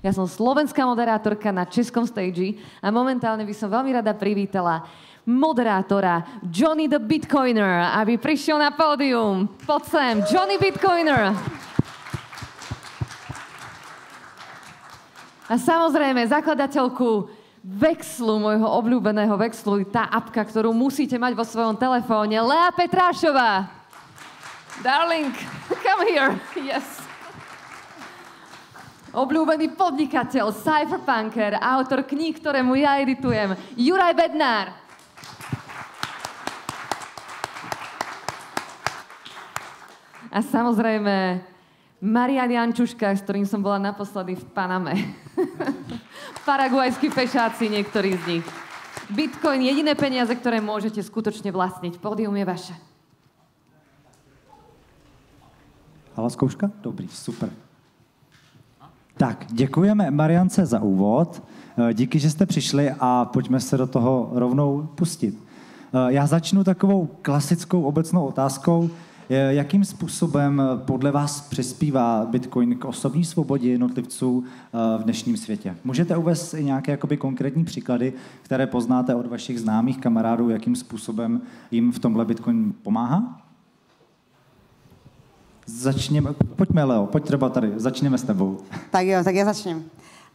Ja som slovenská moderátorka na českom stage a momentálne by som veľmi rada privítala moderátora Johnny the Bitcoiner, aby prišiel na pódium. Poď sem, Johnny Bitcoiner. A samozrejme, zakladateľku Vexlu, môjho obľúbeného Vexlu, tá apka, ktorú musíte mať vo svojom telefóne, Lea Petrášová. Darling, come here. Yes. Obľúbený podnikateľ, cypherpunker, autor kníh, ktorému ja editujem, Juraj Bednár. A samozrejme, Marian Jančuška, s ktorým som bola naposledy v Paname. Paraguajskí fešáci, niektorí z nich. Bitcoin, jediné peniaze, ktoré môžete skutočne vlastniť. Pódium je vaše. Hala zkouška? Dobrý, super. Tak, děkujeme Mariance za úvod. Díky, že jste přišli a pojďme se do toho rovnou pustit. Já začnu takovou klasickou obecnou otázkou. Jakým způsobem podle vás přispívá Bitcoin k osobní svobodě jednotlivců v dnešním světě? Můžete uvést i nějaké jakoby konkrétní příklady, které poznáte od vašich známých kamarádů, jakým způsobem jim v tomhle Bitcoin pomáhá? Začněme, pojďme Leo, pojď třeba tady, začneme s tebou. Tak jo, tak ja začnem.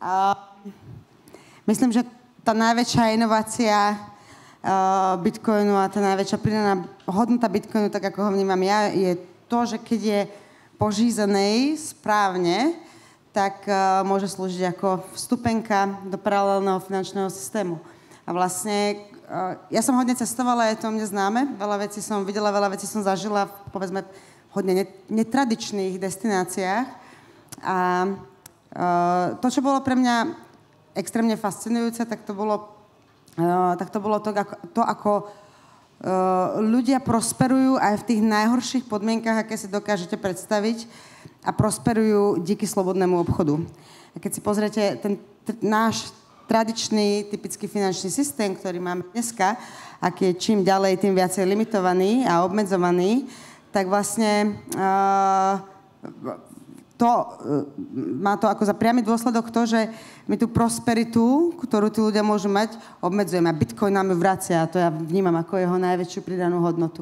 Myslím, že tá najväčšia inovácia Bitcoinu a tá najväčšia pridaná hodnota Bitcoinu, tak ako ho vnímam ja, je to, že keď je požízaný správne, tak môže slúžiť ako vstupenka do paralelného finančného systému. A vlastne ja som hodne cestovala, je to mne známe, veľa vecí som videla, veľa vecí som zažila, povedzme, hodne netradičných destináciách. A to, čo bolo pre mňa extrémne fascinujúce, tak to bolo to, ako ľudia prosperujú aj v tých najhorších podmienkach, aké si dokážete predstaviť, a prosperujú díky slobodnému obchodu. A keď si pozriete ten náš tradičný, typický finančný systém, ktorý máme dneska, aký je čím ďalej, tým viacej limitovaný a obmedzovaný, tak vlastne má to ako za priamy dôsledok to, že my tú prosperitu, ktorú tí ľudia môžu mať, obmedzujeme. A Bitcoin nám ju vracia a to ja vnímam ako jeho najväčšiu pridanú hodnotu.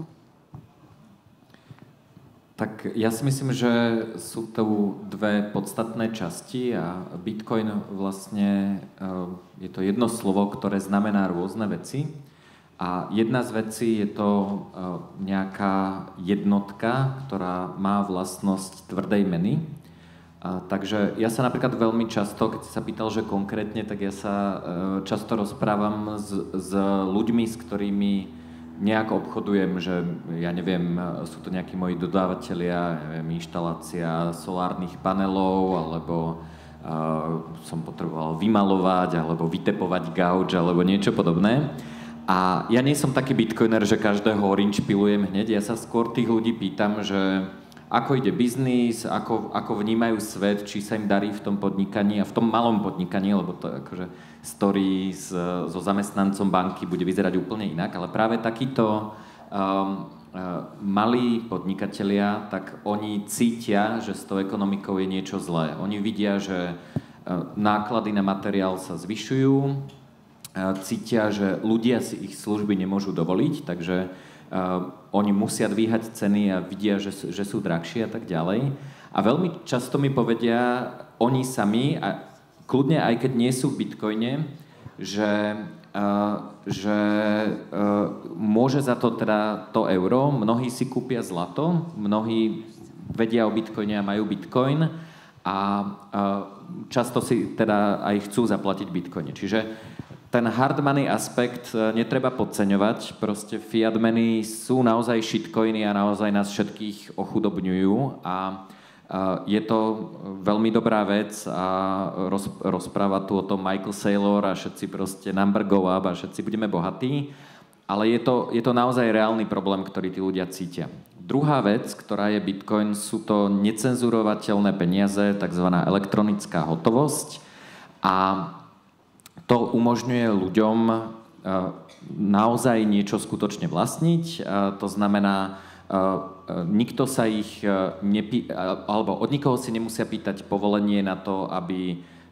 Tak ja si myslím, že sú tu dve podstatné časti a Bitcoin vlastne je to jedno slovo, ktoré znamená rôzne veci. A jedna z vecí je to nejaká jednotka, ktorá má vlastnosť tvrdej meny. Takže ja sa napríklad veľmi často, keď si sa pýtal, že konkrétne, tak ja sa často rozprávam s ľuďmi, s ktorými nejak obchodujem, že ja neviem, sú to nejakí moji dodávateľia, neviem, inštalácia solárnych panelov, alebo som potreboval vymalovať, alebo vytepovať gauč, alebo niečo podobné. A ja nie som taký bitcoiner, že každého orinčpilujem hneď. Ja sa skôr tých ľudí pýtam, že ako ide biznis, ako vnímajú svet, či sa im darí v tom podnikaní a v tom malom podnikaní, lebo to akože story so zamestnancom banky bude vyzerať úplne inak, ale práve takíto malí podnikatelia, tak oni cítia, že s tou ekonomikou je niečo zlé. Oni vidia, že náklady na materiál sa zvyšujú, cítia, že ľudia si ich služby nemôžu dovoliť, takže oni musia dvíhať ceny a vidia, že sú drahšie a tak ďalej. A veľmi často mi povedia oni sami, a kľudne aj keď nie sú v Bitcoine, že môže za to teda to euro, mnohí si kúpia zlato, mnohí vedia o Bitcoine a majú Bitcoin a často si teda aj chcú zaplatiť Bitcoine. Čiže ten hard money aspekt netreba podceňovať. Proste fiat meny sú naozaj shitcoiny a naozaj nás všetkých ochudobňujú a je to veľmi dobrá vec a rozpráva tu o tom Michael Saylor a všetci proste number go up a všetci budeme bohatí, ale je to naozaj reálny problém, ktorý tí ľudia cítia. Druhá vec, ktorá je Bitcoin, sú to necenzurovateľné peniaze, takzvaná elektronická hotovosť a to umožňuje ľuďom naozaj niečo skutočne vlastniť. To znamená, nikto sa ich alebo od nikoho si nemusia pýtať povolenie na to, aby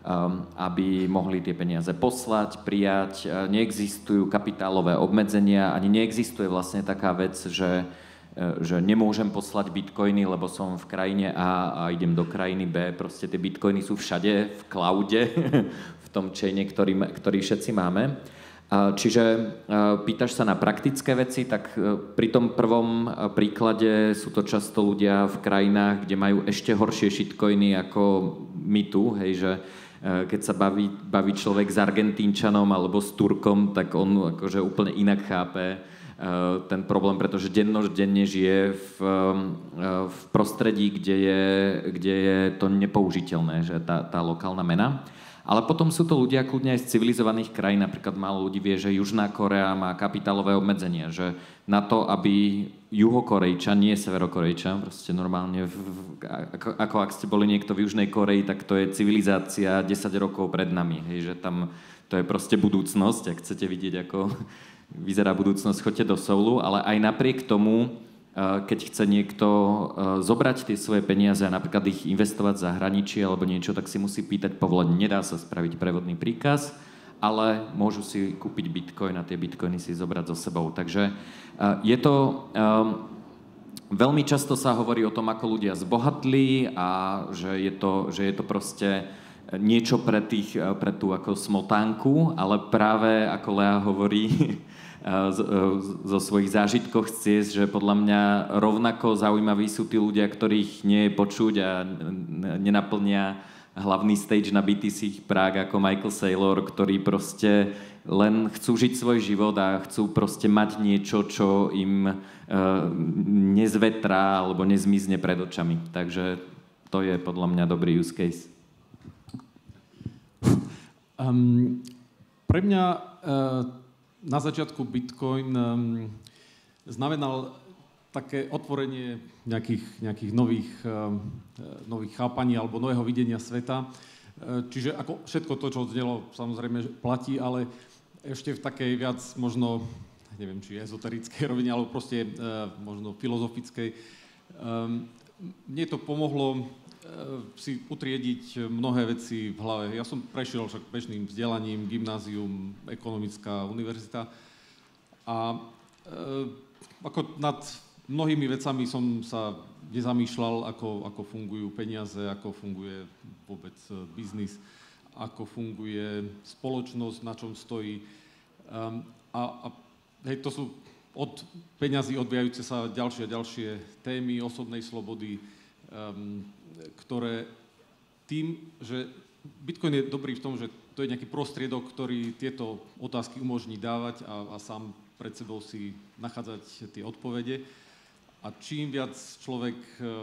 aby mohli tie peniaze poslať, prijať. Neexistujú kapitálové obmedzenia, ani neexistuje vlastne taká vec, že nemôžem poslať bitcoiny, lebo som v krajine A a idem do krajiny B. Proste tie bitcoiny sú všade v cloude, v tom chaine, ktorý všetci máme. Čiže pýtaš sa na praktické veci, tak pri tom prvom príklade sú to často ľudia v krajinách, kde majú ešte horšie shitcoiny ako my tu, hej, že keď sa baví človek s Argentínčanom alebo s Turkom, tak on akože úplne inak chápe ten problém, pretože denne žije v prostredí, kde je to nepoužiteľné, že tá lokálna mena. Ale potom sú to ľudia kľudne aj z civilizovaných krajín, napríklad málo ľudí vie, že Južná Korea má kapitálové obmedzenia, že na to, aby Juhokorejčan, nie Severokorejčan, proste normálne, ako ak ste boli niekto v Južnej Koreji, tak to je civilizácia 10 rokov pred nami, hej, že tam to je proste budúcnosť, ak chcete vidieť, ako vyzerá budúcnosť, choďte do Soulu, ale aj napriek tomu, keď chce niekto zobrať tie svoje peniaze a napríklad ich investovať v zahraničí alebo niečo, tak si musí pýtať povolenie. Nedá sa spraviť prevodný príkaz, ale môžu si kúpiť bitcoin a tie bitcoiny si zobrať so sebou. Takže je to... Veľmi často sa hovorí o tom, ako ľudia zbohatli a že je to proste niečo pre tú ako smotánku, ale práve ako Lea hovorí zo svojich zážitkov z ciest, že podľa mňa rovnako zaujímaví sú tí ľudia, ktorých nie je počuť a nenaplnia hlavný stage na BTC Prague ako Michael Saylor, ktorí proste len chcú žiť svoj život a chcú proste mať niečo, čo im nezvetrá alebo nezmizne pred očami. Takže to je podľa mňa dobrý use case. Pre mňa na začiatku Bitcoin znamenal také otvorenie nejakých nových chápaní alebo nového videnia sveta. Čiže ako všetko to, čo odznelo, samozrejme platí, ale ešte v takej viac možno, neviem, či ezoterickej rovine, alebo proste možno filozofickej. Mne to pomohlo si utriediť mnohé veci v hlave. Ja som prešiel však bežným vzdelaním, gymnázium, ekonomická univerzita a ako nad mnohými vecami som sa nezamýšľal, ako fungujú peniaze, ako funguje vôbec biznis, ako funguje spoločnosť, na čom stojí. Hej, to sú od peňazí odvíjajúce sa ďalšie a ďalšie témy osobnej slobody, ktoré tým, že Bitcoin je dobrý v tom, že to je nejaký prostriedok, ktorý tieto otázky umožní dávať a sám pred sebou si nachádzať tie odpovede. A čím viac človek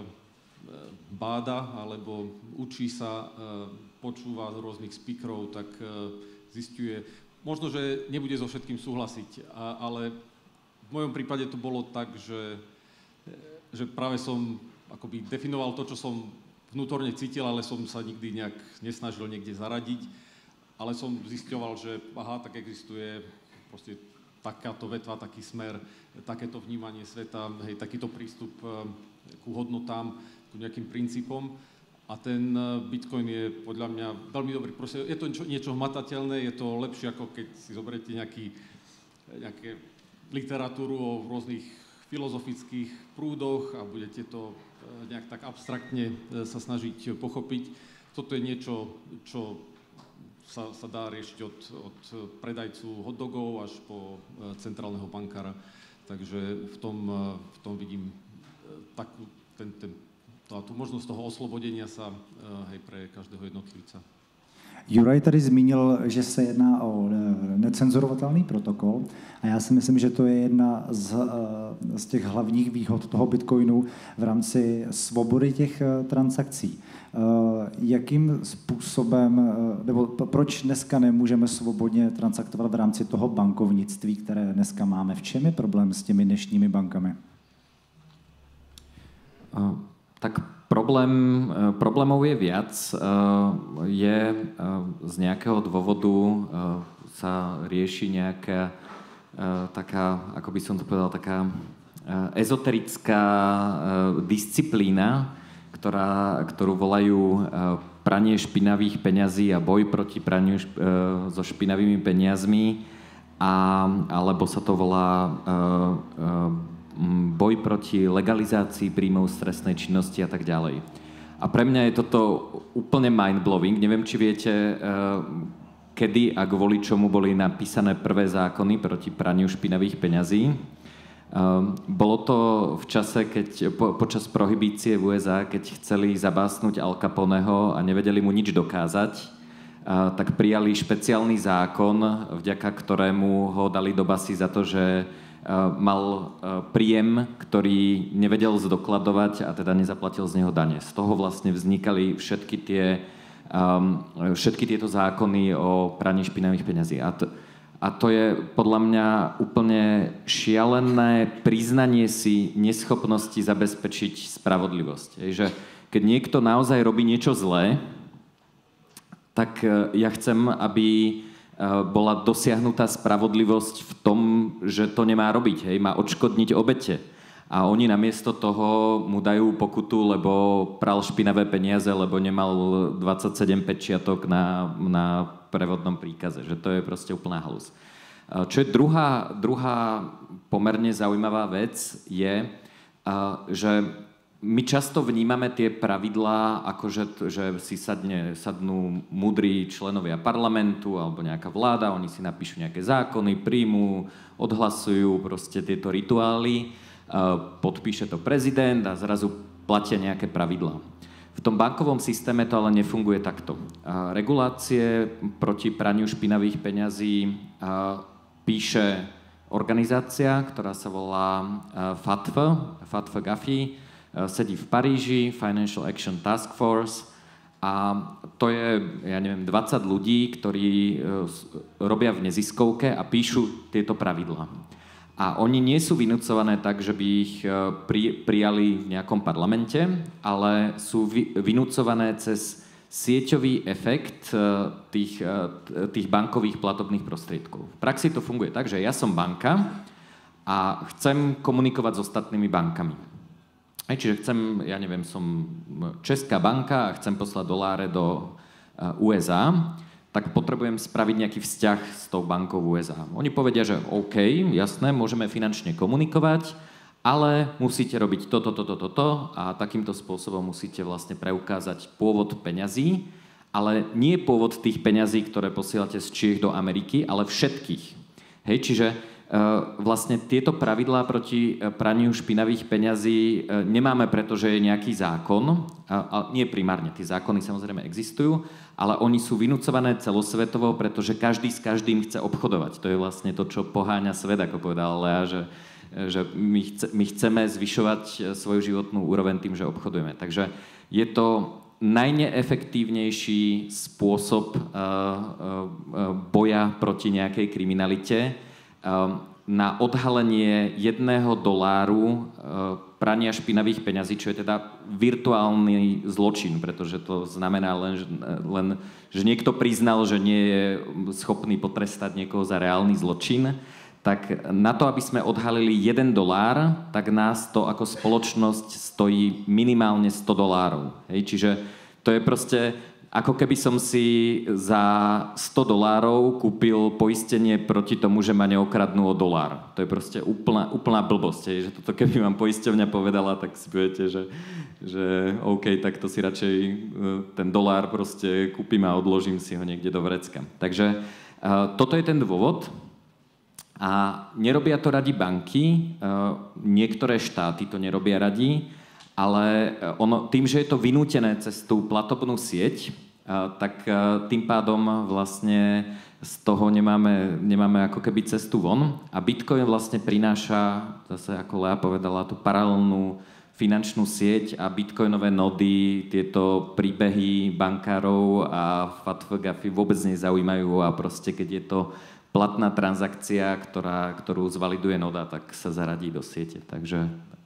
báda alebo učí sa, počúva rôznych speakerov, tak zisťuje, možno, že nebude so všetkým súhlasiť, ale v mojom prípade to bolo tak, že práve som akoby definoval to, čo som vnútorne cítil, ale som sa nikdy nejak nesnažil niekde zaradiť. Ale som zisťoval, že aha, tak existuje proste takáto vetva, taký smer, takéto vnímanie sveta, hej, takýto prístup ku hodnotám, ku nejakým princípom. A ten Bitcoin je podľa mňa veľmi dobrý. Proste je to niečo hmatateľné, je to lepšie, ako keď si zoberiete nejaké literatúru o rôznych filozofických prúdoch a budete to nejak tak abstraktne sa snažiť pochopiť. Toto je niečo, čo sa dá riešiť od predajcu hotdogov až po centrálneho bankára. Takže v tom vidím tú možnosť toho oslobodenia sa pre každého jednotlivca. Juraj tady zmínil, že se jedná o necenzurovatelný protokol a já si myslím, že to je jedna z těch hlavních výhod toho Bitcoinu v rámci svobody těch transakcí. Jakým způsobem, nebo proč dneska nemůžeme svobodně transaktovat v rámci toho bankovnictví, které dneska máme? V čem je problém s těmi dnešními bankami? Tak problémov je viac. Z nejakého dôvodu sa rieši nejaká taká, ako by som to povedal, taká ezoterická disciplína, ktorú volajú pranie špinavých peňazí a boj proti praniu so špinavými peniazmi, alebo sa to volá boj proti legalizácii príjmov z trestnej činnosti a tak ďalej. A pre mňa je toto úplne mind-blowing. Neviem, či viete, kedy a kvôli čomu boli napísané prvé zákony proti praniu špinavých peňazí. Bolo to v čase, keď počas prohibície v USA, keď chceli zabásnuť Al Caponeho a nevedeli mu nič dokázať, tak prijali špeciálny zákon, vďaka ktorému ho dali do basy za to, že mal príjem, ktorý nevedel zdokladovať a teda nezaplatil z neho dane. Z toho vlastne vznikali všetky tieto zákony o praní špinavých peňazí. A to je podľa mňa úplne šialené priznanie si neschopnosti zabezpečiť spravodlivosť. Že keď niekto naozaj robí niečo zlé, tak ja chcem, aby bola dosiahnutá spravodlivosť v tom, že to nemá robiť, má odškodniť obete. A oni namiesto toho mu dajú pokutu, lebo pral špinavé peniaze, lebo nemal 27 pečiatok na prevodnom príkaze. Že to je proste úplná halus. Čo je druhá pomerne zaujímavá vec, je, že my často vnímame tie pravidlá, ako že si sadnú múdri členovia parlamentu alebo nejaká vláda, oni si napíšu nejaké zákony, príjmú, odhlasujú proste tieto rituály, podpíše to prezident a zrazu platia nejaké pravidlá. V tom bankovom systéme to ale nefunguje takto. Regulácie proti praniu špinavých peňazí píše organizácia, ktorá sa volá FATF-GAFI, sedí v Paríži, Financial Action Task Force, a to je, 20 ľudí, ktorí robia v neziskovke a píšu tieto pravidlá. A oni nie sú vynúcované tak, že by ich prijali v nejakom parlamente, ale sú vynúcované cez sieťový efekt tých bankových platobných prostriedkov. V praxi to funguje tak, že ja som banka a chcem komunikovať s ostatnými bankami. Čiže som Česká banka a chcem poslať doláre do USA, tak potrebujem spraviť nejaký vzťah s tou bankou USA. Oni povedia, že OK, jasné, môžeme finančne komunikovať, ale musíte robiť toto a takýmto spôsobom musíte vlastne preukázať pôvod peňazí, ale nie pôvod tých peňazí, ktoré posielate z Čiech do Ameriky, ale všetkých. Čiže vlastne tieto pravidlá proti praniu špinavých peňazí nemáme, pretože je nejaký zákon, a nie primárne, tie zákony samozrejme existujú, ale oni sú vynúcované celosvetovo, pretože každý s každým chce obchodovať. To je vlastne to, čo poháňa svet, ako povedal Lea, že my chceme zvyšovať svoju životnú úroveň tým, že obchodujeme. Takže je to najneefektívnejší spôsob boja proti nejakej kriminalite, na odhalenie $1 prania špinavých peňazí, čo je teda virtuálny zločin, pretože to znamená len, že niekto priznal, že nie je schopný potrestať niekoho za reálny zločin, tak na to, aby sme odhalili $1, tak nás to ako spoločnosť stojí minimálne $100. Čiže to je proste ako keby som si za $100 kúpil poistenie proti tomu, že ma neokradnú o $1. To je proste úplná blbosť. Že toto keby vám poisťovňa povedala, tak si poviete, že OK, tak to si radšej ten $1 proste kúpim a odložím si ho niekde do vrecka. Takže toto je ten dôvod. A nerobia to radi banky, niektoré štáty to nerobia radi, ale tým, že je to vynútené cez tú platobnú sieť, tak tým pádom vlastne z toho nemáme ako keby cestu von. A Bitcoin vlastne prináša, zase ako Lea povedala, tú paralelnú finančnú sieť a bitcoinové nody, tieto príbehy bankárov a FATF-GAFI vôbec nezaujímajú a proste keď je to platná transakcia, ktorú zvaliduje noda, tak sa zaradí do siete. Takže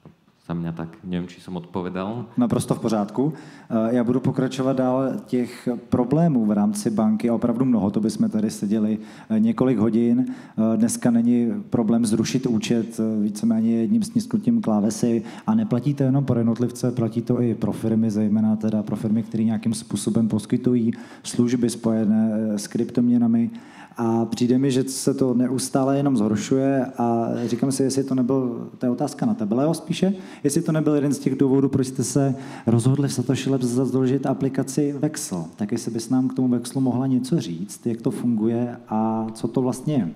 za mňa tak. Neviem, či som odpovedal. Naprosto v pořádku. Já budu pokračovat dál. Těch problémů v rámci banky opravdu mnoho, to bychom tady seděli několik hodin. Dneska není problém zrušit účet víceméně jedním snisknutím klávesy a neplatí to jenom pro jednotlivce, platí to i pro firmy, zejména teda pro firmy, které nějakým způsobem poskytují služby spojené s kryptoměnami. A přijde mi, že se to neustále jenom zhoršuje a říkám si, jestli to nebyl, to je otázka na tebe, Leo, spíše, jestli to nebyl jeden z těch důvodů, proč jste se rozhodli v Satoshi Labs založit aplikaci Vexl. Tak jestli bys nám k tomu Vexlu mohla něco říct, jak to funguje a co to vlastně je.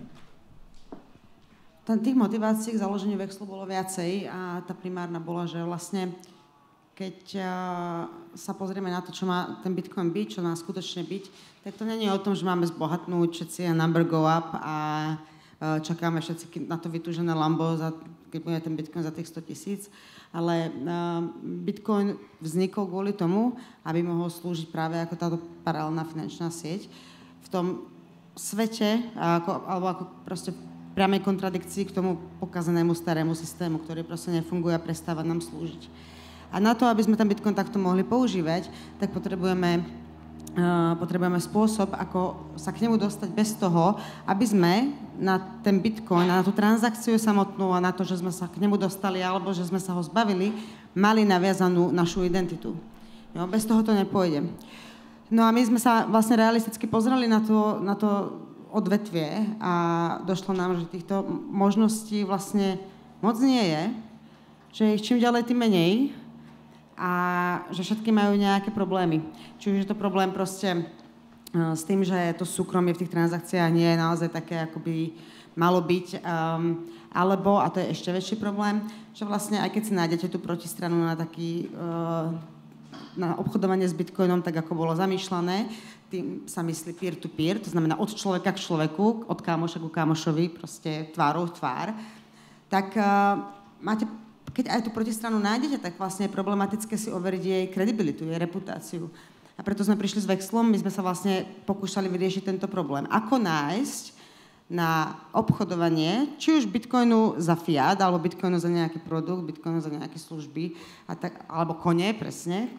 Tých motivácií k založeniu Vexlu bolo viacej a tá primárna bola, že vlastne keď sa pozrieme na to, čo má ten Bitcoin byť, čo má skutočne byť, tak to nie je o tom, že máme zbohatnúť všetci a number go up a čakáme všetci na to vytúžené Lambo, keď bude ten Bitcoin za tých 100 000, ale Bitcoin vznikol kvôli tomu, aby mohol slúžiť práve ako táto paralelná finančná sieť v tom svete, alebo ako proste priamej kontradikcii k tomu pokazanému starému systému, ktorý proste nefunguje a prestáva nám slúžiť. A na to, aby sme ten Bitcoin takto mohli používať, tak potrebujeme spôsob, ako sa k nemu dostať bez toho, aby sme na ten Bitcoin, na tú transakciu samotnú a na to, že sme sa k nemu dostali alebo že sme sa ho zbavili, mali naviazanú našu identitu. Jo, bez toho to nepôjde. No a my sme sa vlastne realisticky pozreli na to odvetvie a došlo nám, že týchto možností vlastne moc nie je, že ich čím ďalej, tým menej a že všetky majú nejaké problémy. Či už je to problém proste s tým, že to súkromie v tých transakciách nie je naozaj také, ako by malo byť, alebo, a to je ešte väčší problém, že vlastne aj keď si nájdete tú protistranu na obchodovanie s Bitcoinom, tak ako bolo zamýšľané, tým sa myslí peer-to-peer, to znamená od človeka k človeku, od kámoša ku kámošovi, proste tvárou v tvár, tak máte, keď aj tú protistranu nájdete, tak vlastne je problematické si overiť jej kredibilitu, jej reputáciu. A preto sme prišli s Vexlom, my sme sa vlastne pokúšali vyriešiť tento problém. Ako nájsť na obchodovanie, či už Bitcoinu za fiat, alebo Bitcoinu za nejaký produkt, Bitcoinu za nejaké služby, alebo kone, presne,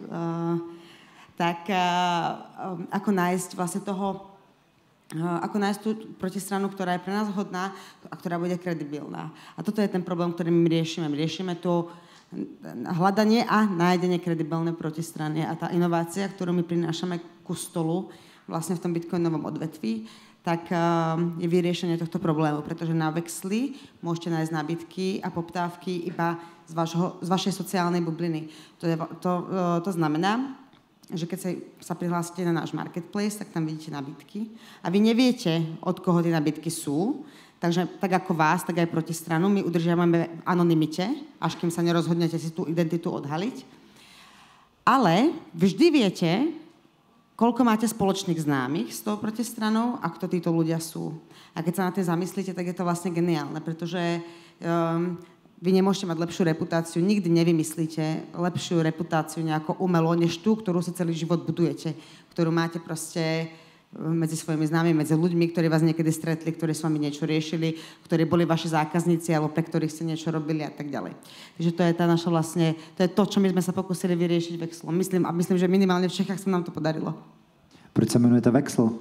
ako nájsť vlastne ako nájsť tú protistranu, ktorá je pre nás hodná a ktorá bude kredibilná. A toto je ten problém, ktorý my riešime. My riešime to hľadanie a nájdenie kredibilnej protistrany. A tá inovácia, ktorú my prinášame ku stolu vlastne v tom bitcoinovom odvetví, tak je vyriešenie tohto problému, pretože na Vexli môžete nájsť nábytky a poptávky iba z vašej sociálnej bubliny. To znamená, že keď sa prihlásite na náš marketplace, tak tam vidíte nábytky a vy neviete, od koho tie nábytky sú, takže tak ako vás, tak aj protistranu my udržiavame v anonymite, až kým sa nerozhodnete si tú identitu odhaliť. Ale vždy viete, koľko máte spoločných známych s tou protistranou a kto títo ľudia sú. A keď sa na tým zamyslíte, tak je to vlastne geniálne, pretože vy nemôžete mať lepšiu reputáciu, nikdy nevymyslíte lepšiu reputáciu nejako umelo, než tú, ktorú si celý život budujete, ktorú máte proste medzi svojimi známymi, medzi ľuďmi, ktorí vás niekedy stretli, ktorí s vami niečo riešili, ktorí boli vaši zákazníci alebo pre ktorých ste niečo robili a tak ďalej. Takže to je tá naša vlastne, to je to, čo my sme sa pokúsili vyriešiť Vexlom. Myslím, že minimálne v Čechách sa nám to podarilo. Proč sa menujete Vexl?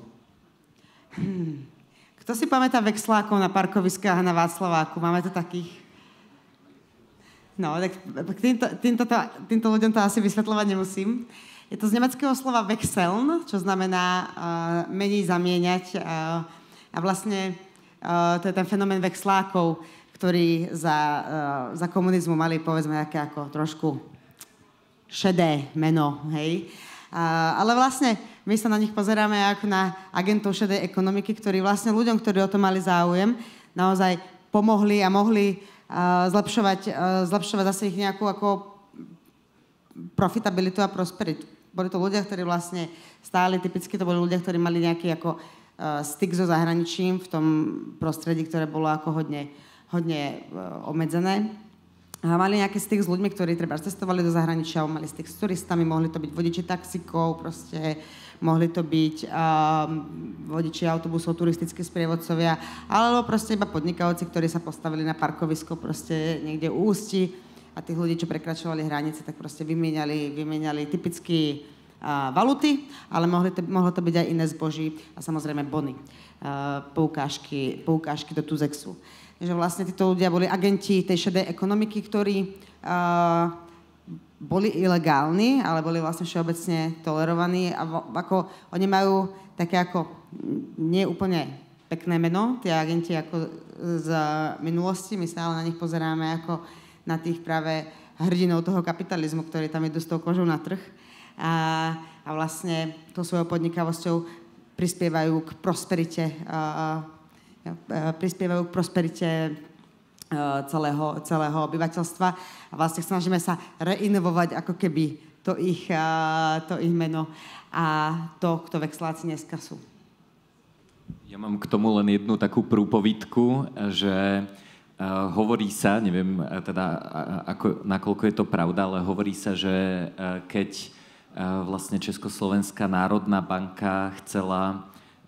Kto si pamätá Vexlákov na parkoviskách a na Václaváku? Máme tu takých. No, tak týmto ľuďom to asi vysvetľovať nemusím. Je to z nemeckého slova wechseln, čo znamená meniť, zamieňať. A vlastne to je ten fenomén vexlákov, ktorí za komunizmu mali, povedzme, také ako trošku šedé meno, hej. Ale vlastne my sa na nich pozeráme ako na agentov šedej ekonomiky, ktorí vlastne ľuďom, ktorí o to mali záujem, naozaj pomohli a mohli zlepšovať zase ich nejakú ako profitabilitu a prosperitu. Boli to ľudia, ktorí vlastne stáli, typicky to boli ľudia, ktorí mali nejaký ako styk so zahraničím v tom prostredí, ktoré bolo ako hodne obmedzené. A mali nejaký styk s ľuďmi, ktorí treba cestovali do zahraničia, mali styk s turistami, mohli to byť vodiči taxikov, proste mohli to byť vodiči autobusov, turistickí sprievodcovia, alebo proste iba podnikavci, ktorí sa postavili na parkovisko proste niekde u Ústí a a tých ľudí, čo prekračovali hranice, tak proste vymieniali typicky valuty, ale mohlo to byť aj iné zboží a samozrejme bony, poukážky do Tuzexu. Takže vlastne títo ľudia boli agenti tej šedej ekonomiky, ktorí boli ilegálni, ale boli vlastne všeobecne tolerovaní a ako oni majú také ako nie úplne pekné meno, tie agenti ako z minulosti, my sa ale na nich pozeráme ako na tých práve hrdinov toho kapitalizmu, ktorí tam idú s tou kožou na trh a vlastne tou svojou podnikavosťou prispievajú k prosperite celého obyvateľstva a vlastne snažíme sa reinovovať ako keby to ich meno a to, kto vexláci dneska sú. Ja mám k tomu len jednu takú prúpovidku, že hovorí sa, neviem teda nakoľko je to pravda, ale hovorí sa, že keď vlastne Československá národná banka chcela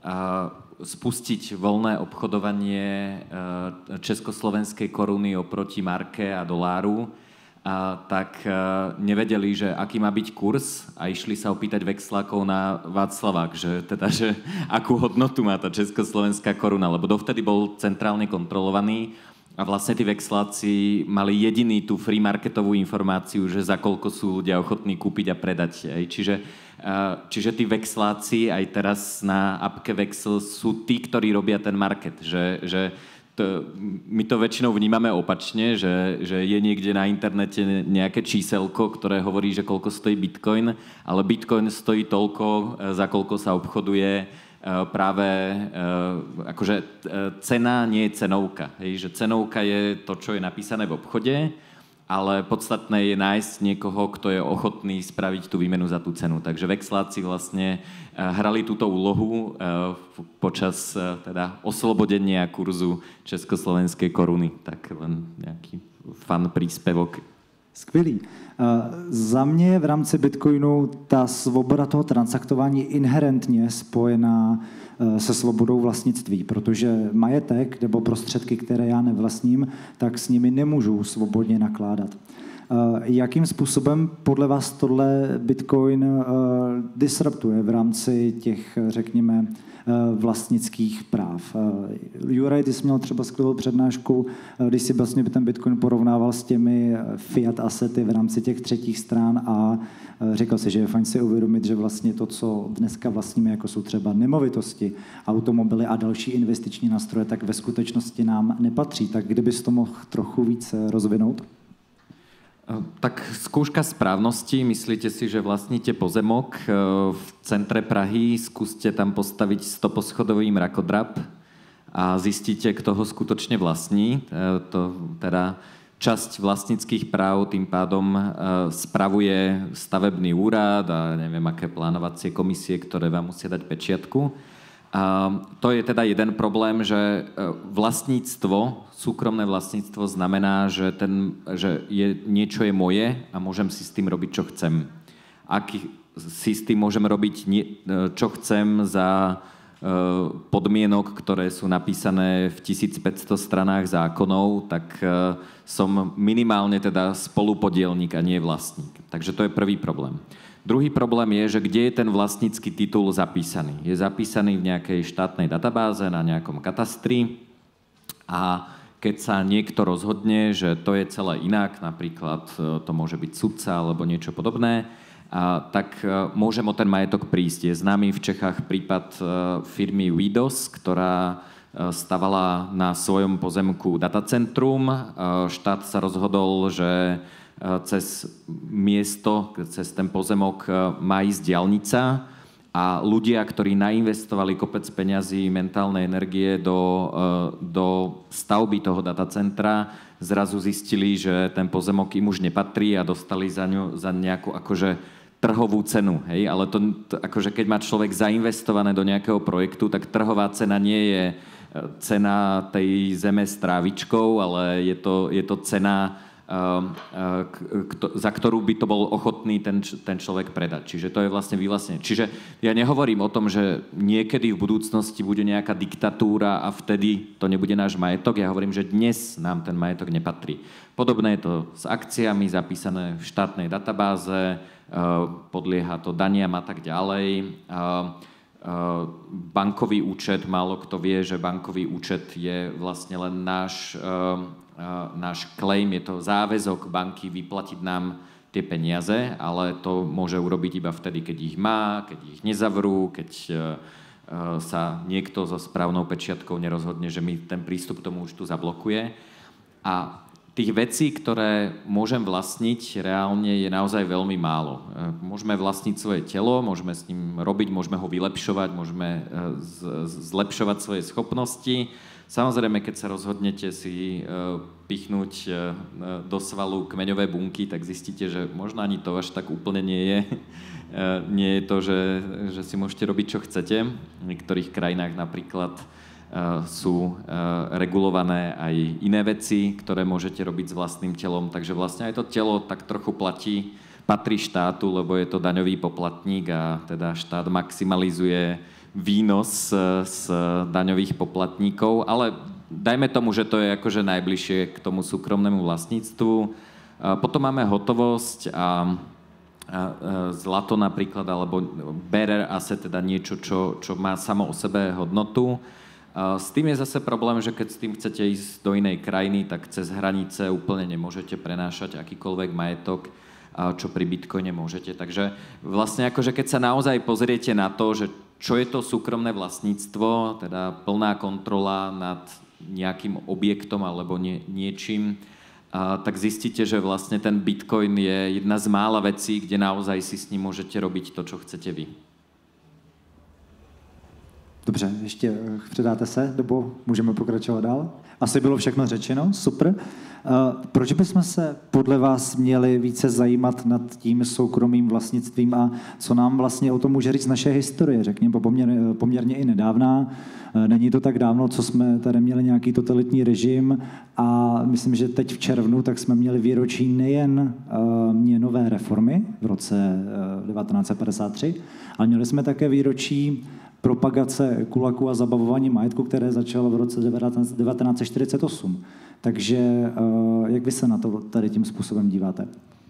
spustiť voľné obchodovanie československej koruny oproti marke a doláru, tak nevedeli, že aký má byť kurz a išli sa opýtať vexlákov na Václavák, že akú hodnotu má tá československá koruna, lebo dovtedy bol centrálne kontrolovaný a vlastne tí vexláci mali jediný tú free marketovú informáciu, že za koľko sú ľudia ochotní kúpiť a predať. Čiže tí vexláci aj teraz na appke Vexl sú tí, ktorí robia ten market. My to väčšinou vnímame opačne, že je niekde na internete nejaké číselko, ktoré hovorí, že koľko stojí Bitcoin, ale Bitcoin stojí toľko, za koľko sa obchoduje práve akože cena nie je cenovka. Že cenovka je to, čo je napísané v obchode, ale podstatné je nájsť niekoho, kto je ochotný spraviť tú výmenu za tú cenu. Takže vexláci vlastne hrali túto úlohu počas teda oslobodenia kurzu československej koruny. Tak len nejaký fun príspevok. Skvělý. Za mě v rámci Bitcoinu ta svoboda toho transaktování je inherentně spojená se svobodou vlastnictví, protože majetek nebo prostředky, které já nevlastním, tak s nimi nemůžu svobodně nakládat. Jakým způsobem podle vás tohle Bitcoin disruptuje v rámci těch, řekněme, vlastnických práv? Juraj, ty jsi měl třeba skvělou přednášku, když si vlastně ten Bitcoin porovnával s těmi fiat asety v rámci těch třetích stran a říkal si, že je fajn si uvědomit, že vlastně to, co dneska vlastníme, jako jsou třeba nemovitosti, automobily a další investiční nástroje, tak ve skutečnosti nám nepatří. Tak kdybys to mohl trochu víc rozvinout? Tak skúška správnosti. Myslíte si, že vlastníte pozemok v centre Prahy, skúste tam postaviť 100-poschodový mrakodrap a zistíte, kto ho skutočne vlastní. To teda časť vlastníckych práv tým pádom spravuje stavebný úrad a neviem, aké plánovacie komisie, ktoré vám musia dať pečiatku. A to je teda jeden problém, že vlastníctvo, súkromné vlastníctvo znamená, že niečo je moje a môžem si s tým robiť, čo chcem. Ak si s tým môžem robiť, čo chcem za podmienok, ktoré sú napísané v 1500 stranách zákonov, tak som minimálne teda spolupodielnik a nie vlastník. Takže to je prvý problém. Druhý problém je, že kde je ten vlastnícky titul zapísaný. Je zapísaný v nejakej štátnej databáze, na nejakom katastri a keď sa niekto rozhodne, že to je celé inak, napríklad to môže byť sudca alebo niečo podobné, tak môžem o ten majetok prísť. Je známy v Čechách prípad firmy Vidos, ktorá stavala na svojom pozemku datacentrum. Štát sa rozhodol, že cez miesto, cez ten pozemok má ísť diaľnica a ľudia, ktorí nainvestovali kopec peňazí, mentálnej energie do stavby toho datacentra, zrazu zistili, že ten pozemok im už nepatrí a dostali za nejakú akože trhovú cenu. Hej? Ale to akože keď má človek zainvestované do nejakého projektu, tak trhová cena nie je cena tej zeme s trávičkou, ale je to cena za ktorú by to bol ochotný ten človek predať. Čiže to je vlastne vyvlastnenie. Čiže ja nehovorím o tom, že niekedy v budúcnosti bude nejaká diktatúra a vtedy to nebude náš majetok. Ja hovorím, že dnes nám ten majetok nepatrí. Podobné je to s akciami zapísané v štátnej databáze, podlieha to daniam a tak ďalej. Bankový účet, málo kto vie, že bankový účet je vlastne len náš claim, je to záväzok banky vyplatiť nám tie peniaze, ale to môže urobiť iba vtedy, keď ich má, keď ich nezavrú, keď sa niekto so správnou pečiatkou nerozhodne, že mi ten prístup k tomu účtu zablokuje. A tých vecí, ktoré môžem vlastniť, reálne je naozaj veľmi málo. Môžeme vlastniť svoje telo, môžeme s ním robiť, môžeme ho vylepšovať, môžeme zlepšovať svoje schopnosti. Samozrejme, keď sa rozhodnete si pichnúť do svalu kmeňové bunky, tak zistíte, že možno ani to až tak úplne nie je. Nie je to, že si môžete robiť, čo chcete. V niektorých krajinách napríklad sú regulované aj iné veci, ktoré môžete robiť s vlastným telom. Takže vlastne aj to telo tak trochu patrí štátu, lebo je to daňový poplatník a teda štát maximalizuje výnos z daňových poplatníkov, ale dajme tomu, že to je akože najbližšie k tomu súkromnému vlastníctvu. Potom máme hotovosť a zlato napríklad, alebo bearer asset, teda niečo, čo má samo o sebe hodnotu. S tým je zase problém, že keď s tým chcete ísť do inej krajiny, tak cez hranice úplne nemôžete prenášať akýkoľvek majetok, čo pri Bitcoine môžete. Takže vlastne akože keď sa naozaj pozriete na to, že čo je to súkromné vlastníctvo, teda plná kontrola nad nejakým objektom alebo niečím, tak zistíte, že vlastne ten Bitcoin je jedna z mála vecí, kde naozaj si s ním môžete robiť to, čo chcete vy. Dobře, ještě předáte se, nebo můžeme pokračovat dál? Asi bylo všechno řečeno, super. Proč bychom se podle vás měli více zajímat nad tím soukromým vlastnictvím a co nám vlastně o tom může říct naše historie, řekněme poměrně i nedávná. Není to tak dávno, co jsme tady měli nějaký totalitní režim a myslím, že teď v červnu tak jsme měli výročí nejen měnové reformy v roce 1953, ale měli jsme také výročí propagace kulaku a zabavování majetku, které začalo v roce 1948. Takže jak vy se na to tady tím způsobem díváte?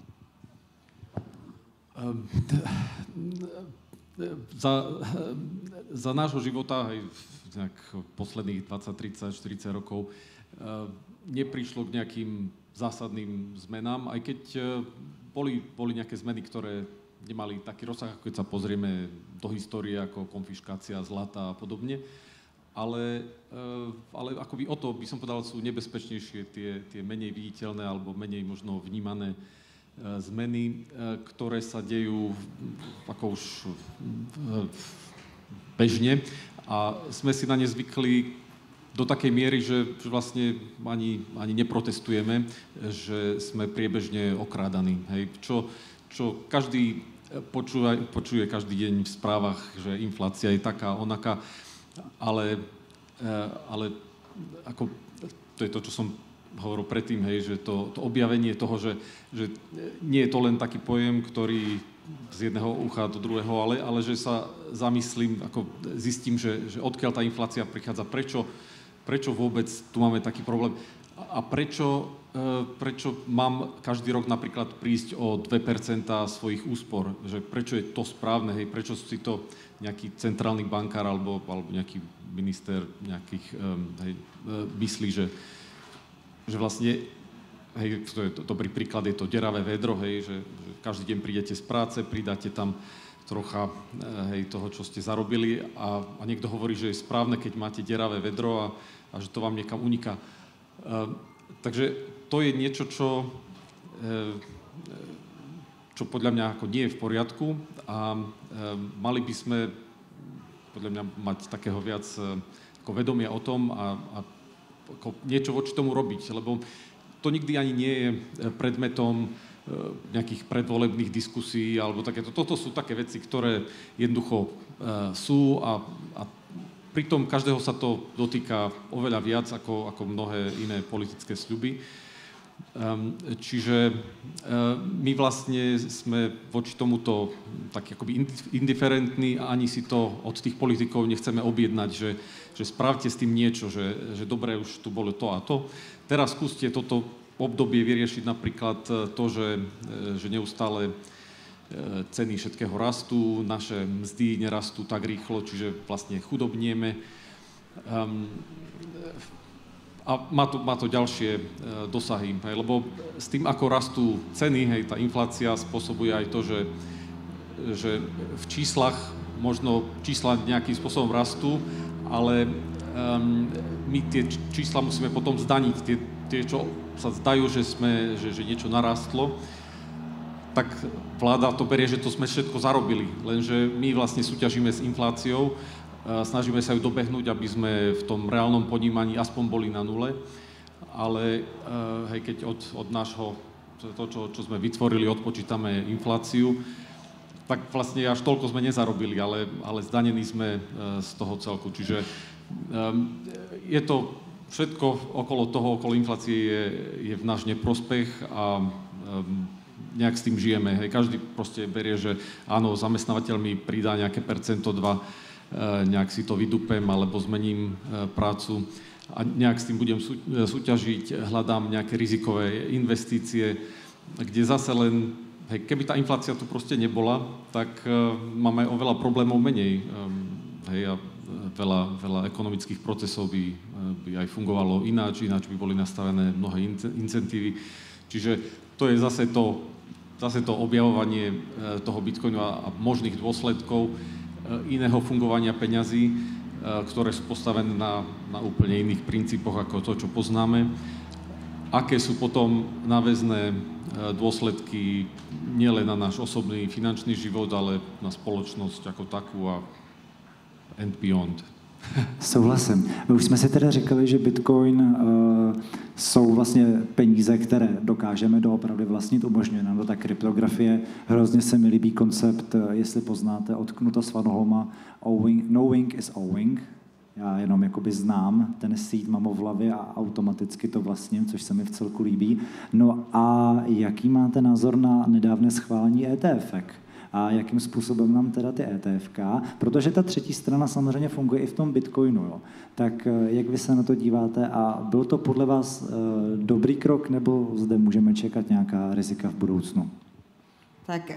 Za nášho života, aj v posledných 20, 30, 40 rokov, neprišlo k nejakým zásadným zmenám, aj keď boli nejaké zmeny, ktoré nemali taký rozsah, ako keď sa pozrieme do histórie, ako konfiškácia zlata a podobne. Ale akoby o to, by som povedal, sú nebezpečnejšie tie menej viditeľné alebo menej možno vnímané zmeny, ktoré sa dejú ako už bežne a sme si na ne zvykli do takej miery, že vlastne ani neprotestujeme, že sme priebežne okrádaní. Hej. Čo každý počuje každý deň v správach, že inflácia je taká, onaká, ale ako, to je to, čo som hovoril predtým, hej, že to objavenie toho, že nie je to len taký pojem, ktorý z jedného ucha do druhého, ale že sa zamyslím, ako zistím, že odkiaľ tá inflácia prichádza, prečo vôbec tu máme taký problém a prečo mám každý rok napríklad prísť o 2% svojich úspor, že prečo je to správne, hej, prečo si to nejaký centrálny bankár alebo nejaký minister nejakých myslí, že vlastne, hej, to je dobrý príklad, je to deravé vedro, hej, že každý deň prídete z práce, pridáte tam trocha toho, čo ste zarobili a niekto hovorí, že je správne, keď máte deravé vedro a že to vám niekam uniká. Takže to je niečo, čo podľa mňa ako nie je v poriadku a mali by sme podľa mňa mať takého viac ako vedomia o tom a ako niečo voči tomu robiť, lebo to nikdy ani nie je predmetom nejakých predvolebných diskusí alebo takéto. Toto sú také veci, ktoré jednoducho sú a pritom každého sa to dotýka oveľa viac ako mnohé iné politické sľuby. Čiže my vlastne sme voči tomuto tak akoby indiferentní a ani si to od tých politikov nechceme objednať, že spravte s tým niečo, že dobre, už tu bolo to a to. Teraz skúste toto obdobie vyriešiť napríklad to, že neustále ceny všetkého rastú, naše mzdy nerastú tak rýchlo, čiže vlastne chudobnieme. A má to ďalšie dosahy, lebo s tým, ako rastú ceny, tá inflácia spôsobuje aj to, že v číslach, možno čísla nejakým spôsobom rastú, ale my tie čísla musíme potom zdaniť. Tie čo sa zdajú, že niečo narastlo, tak vláda to berie, že to sme všetko zarobili, lenže my vlastne súťažíme s infláciou, snažíme sa ju dobehnúť, aby sme v tom reálnom ponímaní aspoň boli na nule, ale keď od nášho, čo sme vytvorili, odpočítame infláciu, tak vlastne až toľko sme nezarobili, ale zdanení sme z toho celku. Čiže je to všetko okolo inflácie je v náš neprospech a nejak s tým žijeme. Každý proste berie, že áno, zamestnávateľ mi pridá nejaké percento, 2, nejak si to vydupem alebo zmením prácu a nejak s tým budem súťažiť, hľadám nejaké rizikové investície, kde zase len, keby tá inflácia tu proste nebola, tak máme oveľa problémov menej. A veľa ekonomických procesov by aj fungovalo ináč by boli nastavené mnohé incentívy. Čiže to je zase to objavovanie toho Bitcoinu a možných dôsledkov iného fungovania peňazí, ktoré sú postavené na úplne iných princípoch ako to, čo poznáme. Aké sú potom náväzné dôsledky nielen na náš osobný finančný život, ale na spoločnosť ako takú a and beyond. Souhlasím. My už jsme si teda říkali, že Bitcoin jsou vlastně peníze, které dokážeme doopravdy vlastnit, umožňuje nám to ta kryptografie. Hrozně se mi líbí koncept, jestli poznáte, od Knuta Svanholma, knowing is owing. Já jenom jakoby znám ten seed, mám ho v hlavě a automaticky to vlastním, což se mi v celku líbí. No a jaký máte názor na nedávné schválení ETFek? A jakým způsobem nám teda ty ETFK, protože ta třetí strana samozřejmě funguje i v tom Bitcoinu. Jo. Tak jak vy se na to díváte a byl to podle vás dobrý krok, nebo zde můžeme čekat nějaká rizika v budoucnu? Tak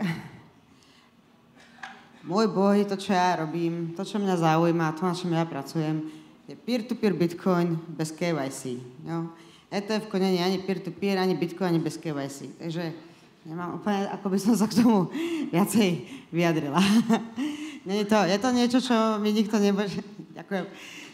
môj boj, to, čo ja robím, to, čo mňa zaujíma, to, na čom ja pracujem, je peer-to-peer Bitcoin bez KYC. Jo. ETF-ko nie je ani peer-to-peer, ani Bitcoin, ani bez KYC. Takže nemám úplne, ako by som sa k tomu viacej vyjadrila. Je to niečo, čo mi nikto nebude... Ďakujem.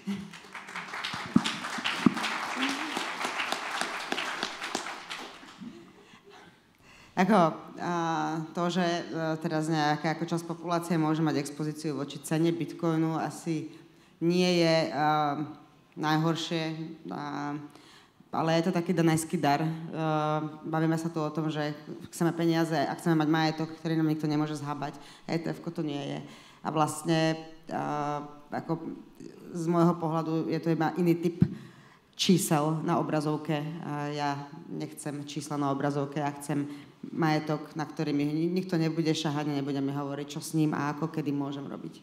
To, že teraz nejaká ako časť populácie môže mať expozíciu voči cene Bitcoinu, asi nie je najhoršie, ale je to taký danajský dar. Bavíme sa tu o tom, že chceme peniaze a chceme mať majetok, ktorý nám nikto nemôže zhábať. ETF-ko to nie je. A vlastne ako z môjho pohľadu je to iba iný typ čísel na obrazovke. Ja nechcem čísla na obrazovke, ja chcem majetok, na ktorý mi nikto nebude šahať, nebude mi hovoriť, čo s ním a ako, kedy môžem robiť.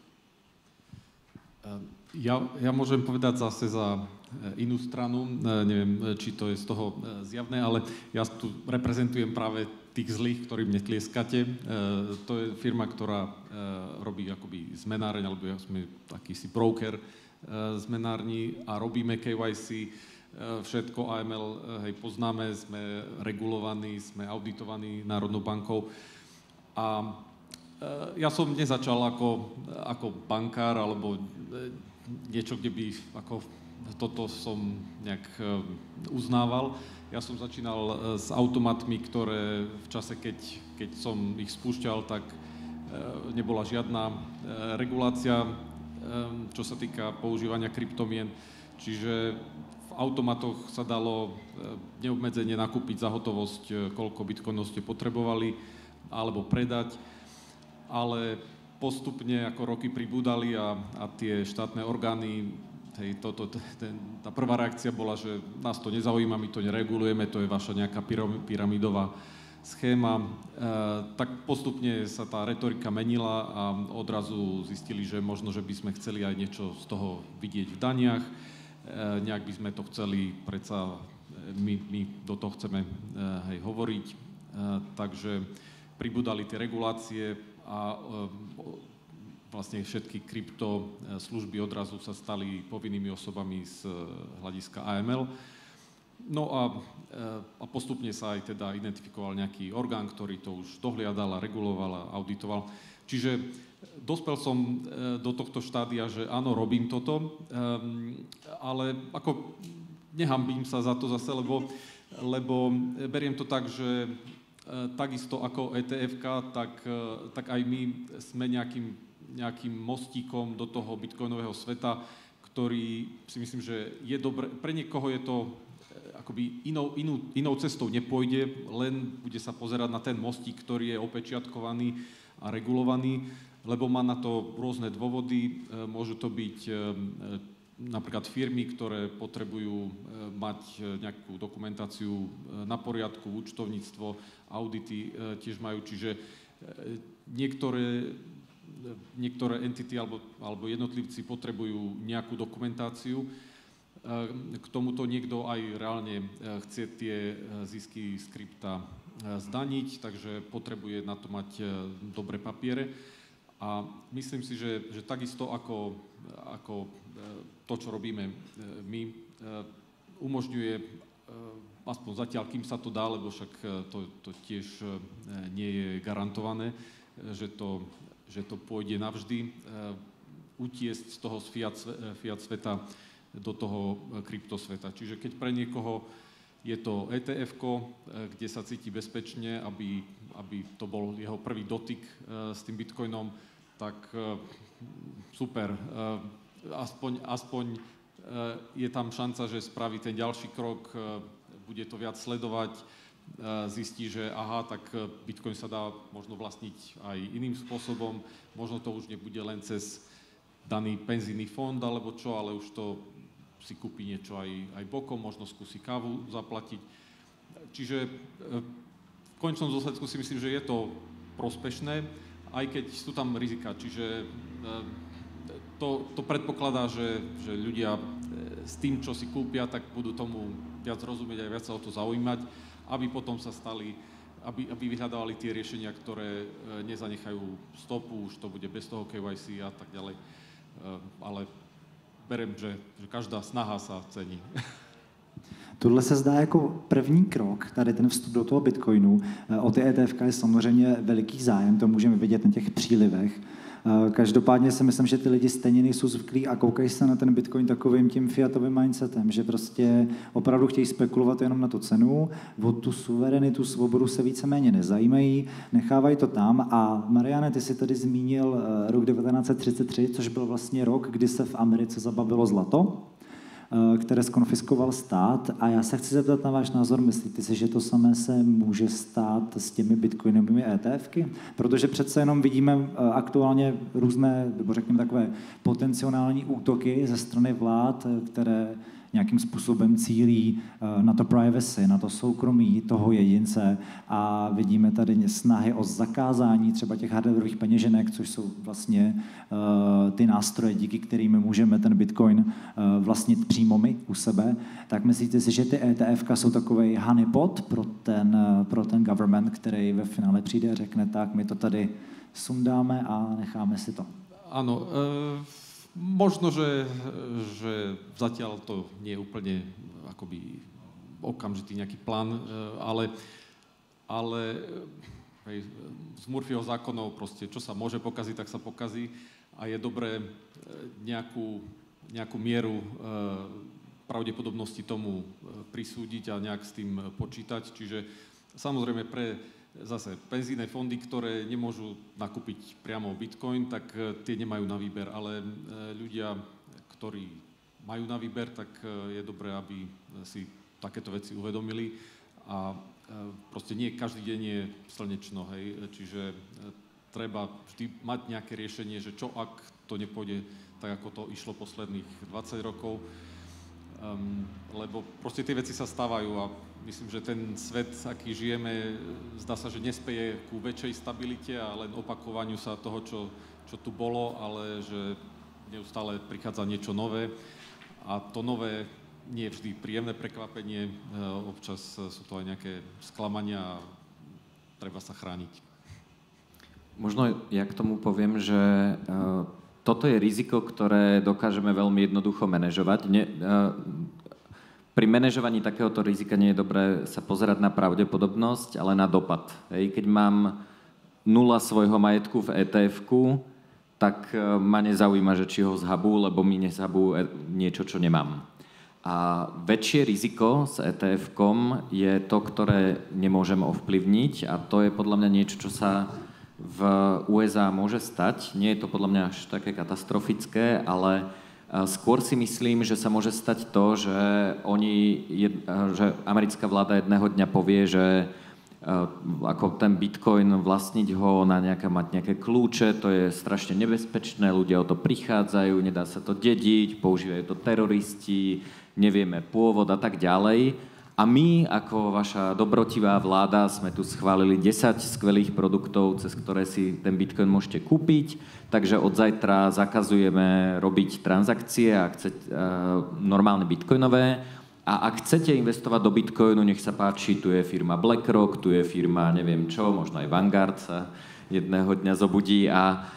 Ja môžem povedať zase za inú stranu, neviem, či to je z toho zjavné, ale ja tu reprezentujem práve tých zlých, ktorým netlieskate. To je firma, ktorá robí akoby zmenáreň, alebo ja sme akýsi broker zmenárni a robíme KYC, všetko AML, poznáme, sme regulovaní, sme auditovaní Národnou bankou. A ja som nezačal ako bankár alebo niečo, kde by ako toto som nejak uznával. Ja som začínal s automatmi, ktoré v čase, keď som ich spúšťal, tak nebola žiadna regulácia, čo sa týka používania kryptomien. Čiže v automatoch sa dalo neobmedzene nakúpiť za hotovosť, koľko bitcoinov ste potrebovali, alebo predať. Ale postupne ako roky pribúdali a tie štátne orgány tá prvá reakcia bola, že nás to nezaujíma, my to neregulujeme, to je vaša nejaká pyramidová schéma. Tak postupne sa tá retorika menila a odrazu zistili, že možno, že by sme chceli aj niečo z toho vidieť v daniach. Nejak by sme to chceli, predsa my do toho chceme hovoriť. Takže pribudali tie regulácie a vlastne všetky krypto služby odrazu sa stali povinnými osobami z hľadiska AML. No a postupne sa aj teda identifikoval nejaký orgán, ktorý to už dohliadal a reguloval a auditoval. Čiže dospel som do tohto štádia, že áno, robím toto, ale ako nehambím sa za to zase, lebo beriem to tak, že takisto ako ETF-ka, tak aj my sme nejakým mostíkom do toho bitcoinového sveta, ktorý si myslím, že je dobré. Pre niekoho je to akoby inou cestou nepôjde, len bude sa pozerať na ten mostík, ktorý je opečiatkovaný a regulovaný, lebo má na to rôzne dôvody. Môžu to byť napríklad firmy, ktoré potrebujú mať nejakú dokumentáciu na poriadku, účtovníctvo, audity tiež majú, čiže niektoré entity alebo jednotlivci potrebujú nejakú dokumentáciu. K tomuto niekto aj reálne chce tie zisky z krypta zdaniť, takže potrebuje na to mať dobré papiere. A myslím si, že takisto ako to, čo robíme my, umožňuje, aspoň zatiaľ, kým sa to dá, lebo však to tiež nie je garantované, že to pôjde navždy, utiesť z toho fiat sveta do toho kryptosveta. Čiže keď pre niekoho je to ETF-ko, kde sa cíti bezpečne, aby to bol jeho prvý dotyk s tým bitcoinom, tak super. Aspoň je tam šanca, že spraví ten ďalší krok, bude to viac sledovať, zistí, že aha, tak bitcoin sa dá možno vlastniť aj iným spôsobom, možno to už nebude len cez daný penzijný fond alebo čo, ale už to si kúpi niečo aj bokom, možno skúsi kávu zaplatiť. Čiže v konečnom dôsledku si myslím, že je to prospešné, aj keď sú tam rizika. Čiže to predpokladá, že ľudia s tým, čo si kúpia, tak budú tomu viac rozumieť a viac sa o to zaujímať, aby potom sa stali, aby vyhľadávali tie riešenia, ktoré nezanechajú stopu, už to bude bez toho KYC a tak ďalej. Ale berem, že každá snaha sa cení. Tohle se zdá jako první krok, tady ten vstup do toho Bitcoinu. O ty ETF je samozřejmě veliký zájem, to můžeme vidět na těch přílivech. Každopádně si myslím, že ty lidi stejně nejsou zvyklí a koukají se na ten Bitcoin takovým tím fiatovým mindsetem, že prostě opravdu chtějí spekulovat jenom na tu cenu, o tu suverenitu, svobodu se víceméně nezajímají, nechávají to tam. A Mariane, ty si tady zmínil rok 1933, což byl vlastně rok, kdy se v Americe zabavilo zlato, které skonfiskoval stát. A já se chci zeptat na váš názor, myslíte si, že to samé se může stát s těmi bitcoinovými ETFky? Protože přece jenom vidíme aktuálně různé, nebo řekněme takové potenciální útoky ze strany vlád, které nějakým způsobem cílí na to privacy, na to soukromí toho jedince a vidíme tady snahy o zakázání třeba těch hardwareových peněženek, což jsou vlastně ty nástroje, díky kterým můžeme ten Bitcoin vlastnit přímo my u sebe. Tak myslíte si, že ty ETFka jsou takovej honeypot pro ten government, který ve finále přijde a řekne, tak my to tady sundáme a necháme si to? Áno, možno, že zatiaľ to nie je úplne akoby okamžitý nejaký plán, ale hej, z Murphyho zákonov proste, čo sa môže pokaziť, tak sa pokazí a je dobré nejakú mieru pravdepodobnosti tomu prisúdiť a nejak s tým počítať. Čiže samozrejme pre zase penzijné fondy, ktoré nemôžu nakúpiť priamo Bitcoin, tak tie nemajú na výber, ale ľudia, ktorí majú na výber, tak je dobré, aby si takéto veci uvedomili a proste nie každý deň je slnečno, hej, čiže treba vždy mať nejaké riešenie, že čo ak to nepôjde tak, ako to išlo posledných 20 rokov. Lebo proste tie veci sa stávajú a myslím, že ten svet, aký žijeme, zdá sa, že nespeje ku väčšej stabilite a len opakovaniu sa toho, čo tu bolo, ale že neustále prichádza niečo nové a to nové nie je vždy príjemné prekvapenie, občas sú to aj nejaké sklamania a treba sa chrániť. Možno ja k tomu poviem, že toto je riziko, ktoré dokážeme veľmi jednoducho manažovať. Pri manažovaní takéhoto rizika nie je dobré sa pozerať na pravdepodobnosť, ale na dopad. Keď mám 0 svojho majetku v ETF-ku, tak ma nezaujíma, že či ho zhabú, lebo mi nezhabú niečo, čo nemám. A väčšie riziko s ETF-kom je to, ktoré nemôžem ovplyvniť a to je podľa mňa niečo, čo sa v USA môže stať. Nie je to podľa mňa až také katastrofické, ale skôr si myslím, že sa môže stať to, že americká vláda jedného dňa povie, že ako ten Bitcoin vlastniť ho, mať nejaké kľúče, to je strašne nebezpečné, ľudia o to prichádzajú, nedá sa to dediť, používajú to teroristi, nevieme pôvod a tak ďalej. A my, ako vaša dobrotivá vláda, sme tu schválili 10 skvelých produktov, cez ktoré si ten Bitcoin môžete kúpiť, takže od zajtra zakazujeme robiť transakcie normálne bitcoinové. A ak chcete investovať do Bitcoinu, nech sa páči, tu je firma BlackRock, tu je firma neviem čo, možno aj Vanguard sa jedného dňa zobudí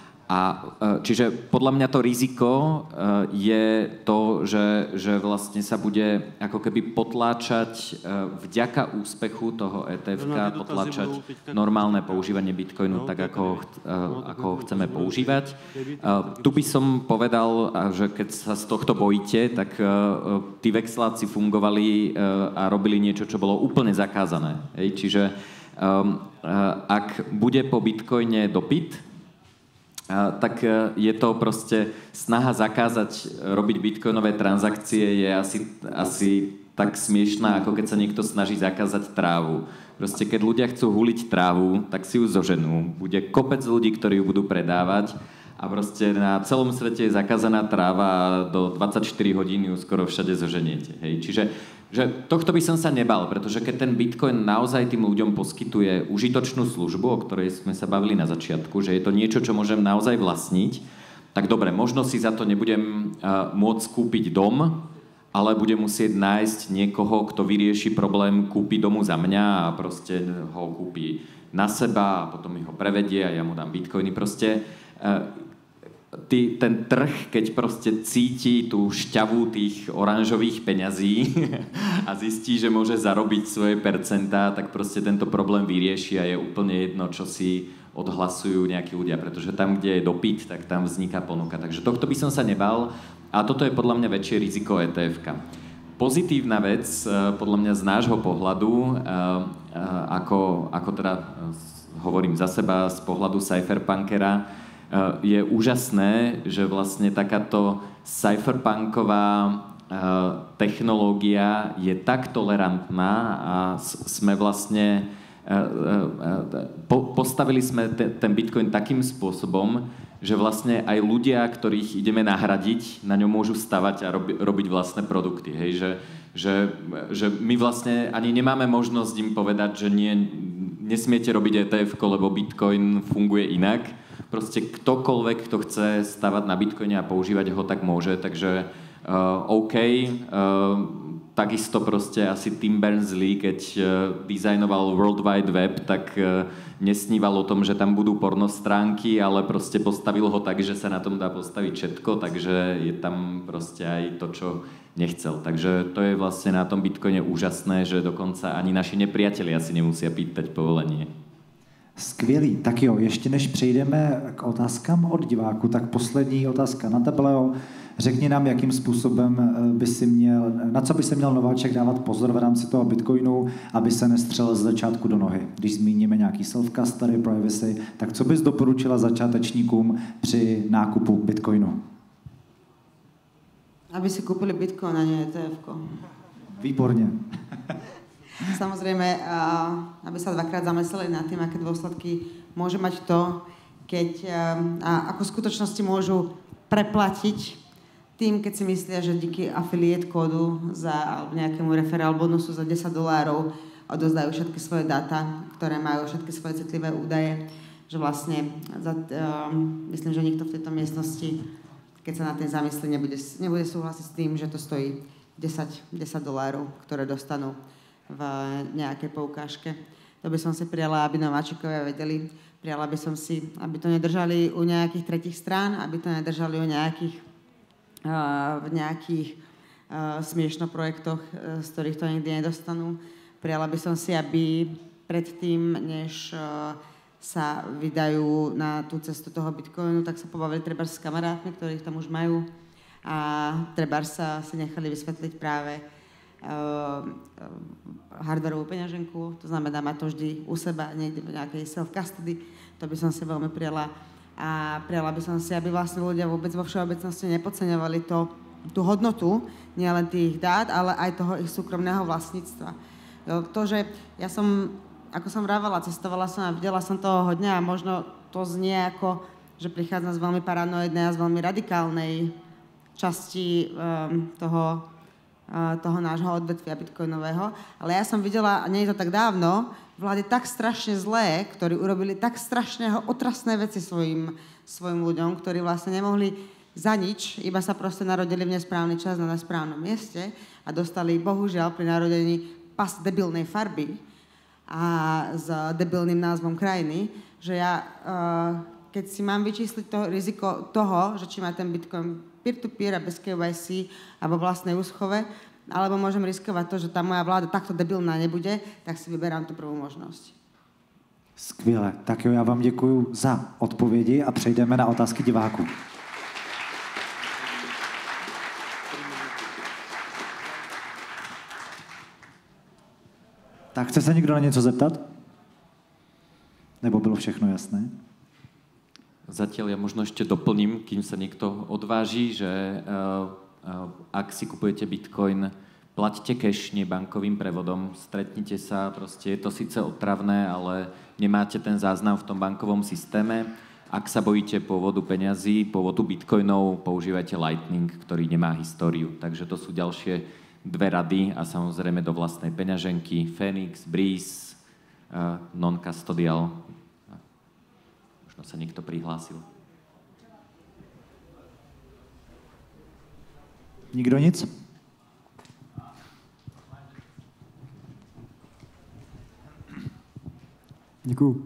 čiže podľa mňa to riziko je to, že vlastne sa bude ako keby potláčať vďaka úspechu toho ETF-ka, potláčať normálne používanie Bitcoinu tak, ako ho chceme používať. Tu by som povedal, že keď sa z tohto bojíte, tak tí vexláci fungovali a robili niečo, čo bolo úplne zakázané. Čiže ak bude po Bitcoine dopyt, tak je to proste snaha zakázať robiť bitcoinové transakcie je asi tak smiešná, ako keď sa niekto snaží zakázať trávu. Proste keď ľudia chcú huliť trávu, tak si ju zoženú. Bude kopec ľudí, ktorí ju budú predávať a proste na celom svete je zakázaná tráva a do 24 hodín ju skoro všade zoženiete. Čiže tohto by som sa nebal, pretože keď ten Bitcoin naozaj tým ľuďom poskytuje užitočnú službu, o ktorej sme sa bavili na začiatku, že je to niečo, čo môžem naozaj vlastniť, tak dobre, možno si za to nebudem môcť kúpiť dom, ale budem musieť nájsť niekoho, kto vyrieši problém kúpiť domu za mňa a proste ho kúpi na seba a potom mi ho prevedie a ja mu dám Bitcoiny. Proste ten trh, keď proste cíti tú šťavu tých oranžových peňazí a zistí, že môže zarobiť svoje percentá, tak proste tento problém vyrieši a je úplne jedno, čo si odhlasujú nejakí ľudia, pretože tam, kde je dopyt, tak tam vzniká ponuka. Takže tohto by som sa nebal a toto je podľa mňa väčšie riziko ETF-ka. Pozitívna vec, podľa mňa z nášho pohľadu, ako teda hovorím za seba, z pohľadu cypherpunkera, je úžasné, že vlastne takáto cypherpunková technológia je tak tolerantná a sme vlastne postavili sme ten Bitcoin takým spôsobom, že vlastne aj ľudia, ktorých ideme nahradiť, na ňom môžu stavať a robiť vlastné produkty. Že my vlastne ani nemáme možnosť im povedať, že nesmiete robiť ETF-ko, lebo Bitcoin funguje inak. Proste ktokoľvek, kto chce stavať na Bitcoine a používať ho, tak môže. Takže OK. Takisto proste asi Tim Berners-Lee, keď dizajnoval World Wide Web, tak nesníval o tom, že tam budú pornostránky, ale proste postavil ho tak, že sa na tom dá postaviť všetko, takže je tam proste aj to, čo nechcel. Takže to je vlastne na tom Bitcoine úžasné, že dokonca ani naši nepriatelia si nemusia pýtať povolenie. Skvělý. Tak jo, ještě než přejdeme k otázkám od diváku, tak poslední otázka na tebe, Leo. Řekni nám, jakým způsobem na co by se měl nováček dávat pozor v rámci toho Bitcoinu, aby se nestřelil z začátku do nohy. Když zmíníme nějaký self-custody, privacy, tak co bys doporučila začátečníkům při nákupu Bitcoinu? Aby si kúpili Bitcoin a nie ETF-ko. Výborně. Samozrejme, aby sa dvakrát zamysleli nad tým, aké dôsledky môže mať to, a ako v skutočnosti môžu preplatiť tým, keď si myslia, že díky affiliate kódu alebo nejakému referál bonusu za $10 odozdajú všetky svoje dáta, ktoré majú všetky svoje citlivé údaje, že vlastne myslím, že nikto v tejto miestnosti, keď sa na tým zamyslí, nebude súhlasiť s tým, že to stojí $10, ktoré dostanú v nejakej poukážke. To by som si prijala, aby nováčikovia vedeli. Prijala by som si, aby to nedržali u nejakých tretích strán, aby to nedržali u v nejakých smiešno projektoch, z ktorých to nikdy nedostanú. Prijala by som si, aby predtým, než sa vydajú na tú cestu toho Bitcoinu, tak sa pobavili trebárs s kamarátmi, ktorých tam už majú, a trebárs sa si nechali vysvetliť práve hardwareovú peňaženku, to znamená mať to vždy u seba, niekde v nejakej self-custody, to by som si veľmi prijala. A prijala by som si, aby vlastne ľudia vôbec vo všeobecnosti nepodceňovali tú hodnotu, nielen tých dát, ale aj toho ich súkromného vlastníctva. To, že ja som, ako som vravala, cestovala som a videla som toho hodne a možno to znie ako, že prichádzam z veľmi paranoidnej a z veľmi radikálnej časti toho nášho odvetvia bitcoinového, ale ja som videla, a nie je to tak dávno, vlády tak strašne zlé, ktorí urobili tak strašného otrasné veci svojim ľuďom, ktorí vlastne nemohli za nič, iba sa proste narodili v nesprávny čas na nesprávnom mieste a dostali, bohužiaľ, pri narodení pas debilnej farby a s debilným názvom krajiny, že ja, keď si mám vyčísliť to riziko toho, že či má ten bitcoin peer-to-peer a bez KYC a vo vlastnej úschove, alebo môžem riskovať to, že tá moja vláda takto debilná nebude, tak si vyberám tú prvú možnosť. Skvěle. Tak jo, já vám děkuju za odpovědi a přejdeme na otázky diváků. Tak chce se někdo na něco zeptat? Nebo bylo všechno jasné? Zatiaľ ja možno ešte doplním, kým sa niekto odváži, že ak si kupujete Bitcoin, plaťte cash, nie bankovým prevodom, stretnite sa, proste je to síce otravné, ale nemáte ten záznam v tom bankovom systéme. Ak sa bojíte pôvodu peňazí, pôvodu Bitcoinov, používajte Lightning, ktorý nemá históriu. Takže to sú ďalšie dve rady a samozrejme do vlastnej peňaženky Phoenix, Breeze, non-custodial. Možno sa niekto prihlásil. Nikdo nic? Děkuju.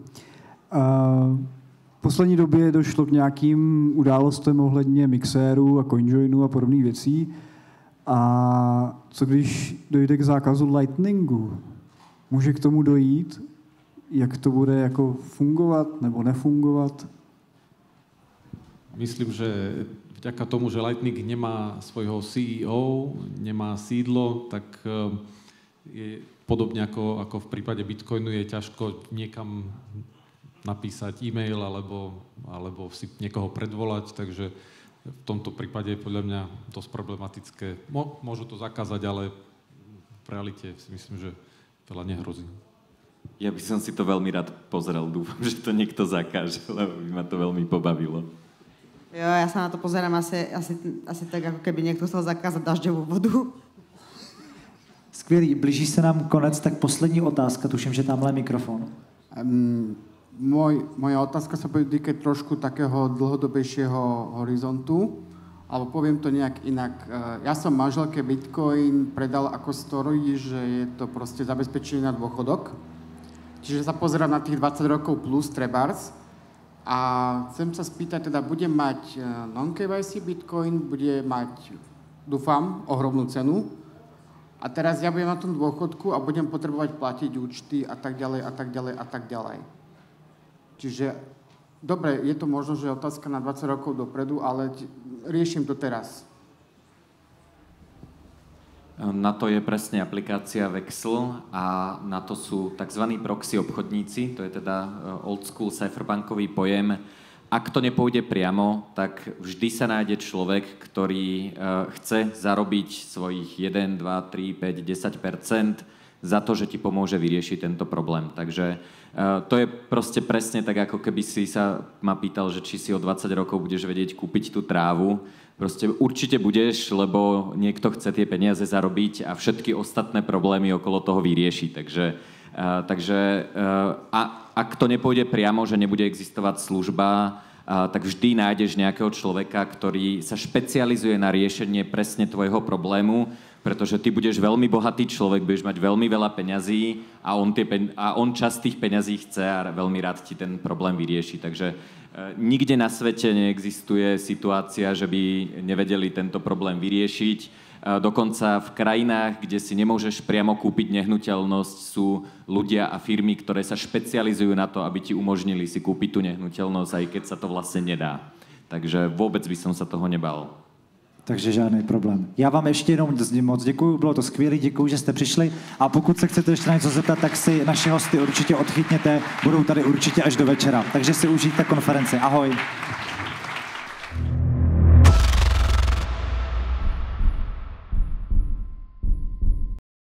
V poslední době došlo k nějakým událostem ohledně mixéru a CoinJoinu a podobných věcí. A co když dojde k zákazu Lightningu? Může k tomu dojít? Jak to bude jako fungovat nebo nefungovat? Myslím, že vďaka tomu, že Lightning nemá svojho CEO, nemá sídlo, tak je podobne ako v prípade Bitcoinu je ťažko niekam napísať e-mail alebo si niekoho predvolať, takže v tomto prípade je podľa mňa dosť problematické. Môžu to zakázať, ale v realite si myslím, že veľa nehrozí. Ja by som si to veľmi rád pozrel. Dúfam, že to niekto zakáže, lebo by ma to veľmi pobavilo. Jo, ja sa na to pozerám asi tak, ako keby niekto chcel zakázať dažďovú vodu. Skvělý. Blíží se nám konec, tak poslední otázka. Tuším, že tamhle je mikrofon. Moja otázka sa bude týkať trošku takého dlhodobejšieho horizontu, alebo poviem to nejak inak. Ja som manželke Bitcoin predal ako story, že je to proste zabezpečenie na dôchodok. Čiže sa pozerám na tých 20 rokov plus trebárs. A chcem sa spýtať, teda budem mať non-KYC Bitcoin, bude mať, dúfam, ohromnú cenu. A teraz ja budem na tom dôchodku a budem potrebovať platiť účty a tak ďalej, a tak ďalej, a tak ďalej. Čiže, dobre, je to možno, že otázka na 20 rokov dopredu, ale riešim to teraz. Na to je presne aplikácia Vexl a na to sú tzv. Proxy obchodníci, to je teda old school cypherpunkový pojem. Ak to nepôjde priamo, tak vždy sa nájde človek, ktorý chce zarobiť svojich 1, 2, 3, 5, 10% za to, že ti pomôže vyriešiť tento problém. Takže to je proste presne tak, ako keby si sa ma pýtal, že či si o 20 rokov budeš vedieť kúpiť tú trávu. Proste určite budeš, lebo niekto chce tie peniaze zarobiť a všetky ostatné problémy okolo toho vyrieši. Takže ak to nepôjde priamo, že nebude existovať služba, tak vždy nájdeš nejakého človeka, ktorý sa špecializuje na riešenie presne tvojho problému, pretože ty budeš veľmi bohatý človek, budeš mať veľmi veľa peňazí a on časť tých peňazí chce a veľmi rád ti ten problém vyrieši. Takže nikde na svete neexistuje situácia, že by nevedeli tento problém vyriešiť. Dokonca v krajinách, kde si nemôžeš priamo kúpiť nehnuteľnosť, sú ľudia a firmy, ktoré sa špecializujú na to, aby ti umožnili si kúpiť tú nehnuteľnosť, aj keď sa to vlastne nedá. Takže vôbec by som sa toho nebal. Takže žádný problém. Já vám ještě jenom moc děkuju, bylo to skvělé, děkuju, že jste přišli a pokud se chcete ještě na něco zeptat, tak si naše hosty určitě odchytněte, budou tady určitě až do večera. Takže si užijte konferenci. Ahoj.